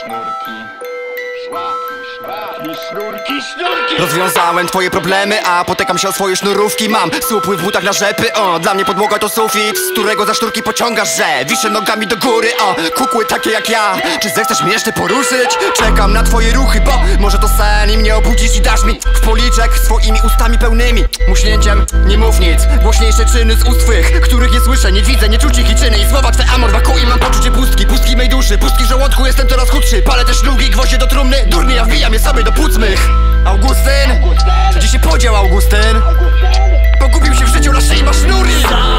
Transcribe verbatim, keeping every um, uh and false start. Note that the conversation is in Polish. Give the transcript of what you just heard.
sznurki, szlaki, sznurki, sznurki. Rozwiązałem twoje problemy, a potykam się o swoje sznurówki. Mam słupły w butach na rzepy, o. Dla mnie podłoga to sufit, z którego za sznurki pociągasz, że wiszę nogami do góry, o. Kukły takie jak ja, czy zechcesz mnie jeszcze poruszyć? Czekam na twoje ruchy, bo może to sen i mnie obudzisz i dasz mi w policzek swoimi ustami pełnymi muśnięciem. Nie mów nic, głośniejsze czyny z ust twych, których nie słyszę, nie widzę, nie czuć ich i czyny. I słowa twe amor wakui, mam poczucie pustki, pustki mej duszy, pustki żołądku, jestem coraz chudszy. Palę te szlugi, gwoździe do trumny, durny ja wbijam je sobie do płuc mych. Augustyn, gdzie się podział Augustyn? Pogubił się w życiu, na szyi ma sznury.